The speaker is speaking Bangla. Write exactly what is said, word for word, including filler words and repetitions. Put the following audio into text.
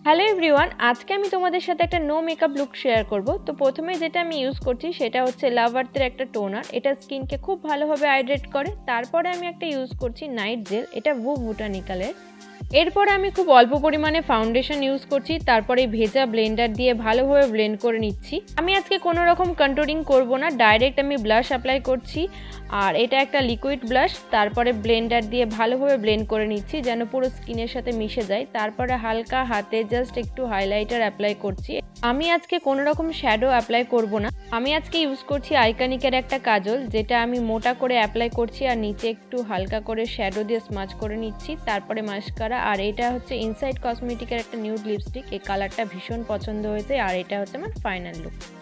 হ্যালো এভরিওয়ান, আজকে আমি তোমাদের সাথে একটা নো মেকআপ লুক শেয়ার করব। তো প্রথমে যেটা আমি ইউজ করছি সেটা হচ্ছে লাভ আর্থের একটা টোনার। এটা স্কিনকে খুব ভালোভাবে হাইড্রেট করে। তারপরে আমি একটা ইউজ করছি নাইট জেল, এটা ভু বোটানিক্যালের। এরপরে আমি খুব অল্প পরিমাণে ফাউন্ডেশন ইউজ করছি, তারপরে ভেজা ব্লেন্ডার দিয়ে ভালোভাবে ব্লেন্ড করে নিচ্ছি। আমি আজকে কোনো রকম কন্ট্রোলিং করব না, ডাইরেক্ট আমি ব্লাশ অ্যাপ্লাই করছি। আর এটা একটা লিকুইড ব্লাশ, তারপরে ব্লেন্ডার দিয়ে ভালোভাবে ব্লেন্ড করে নিচ্ছি যেন পুরো স্কিনের সাথে মিশে যায়। তারপরে হালকা হাতে জাস্ট একটু হাইলাইটার অ্যাপ্লাই করছি। আমি আজকে কোনো রকম শ্যাডো অ্যাপ্লাই করব না। আমি আজকে ইউজ করছি আইকনিকের একটা কাজল, যেটা আমি মোটা করে অ্যাপ্লাই করছি আর নিচে একটু হালকা করে শ্যাডো দিয়ে স্মাচ করে নিচ্ছি। তারপরে মাস্কারা, আর এটা হচ্ছে ইনসাইড কসমেটিকের একটা নিউড লিপস্টিক। এই কালারটা ভীষণ পছন্দ হয়েছে আর এটা হচ্ছে আমার ফাইনাল লুক।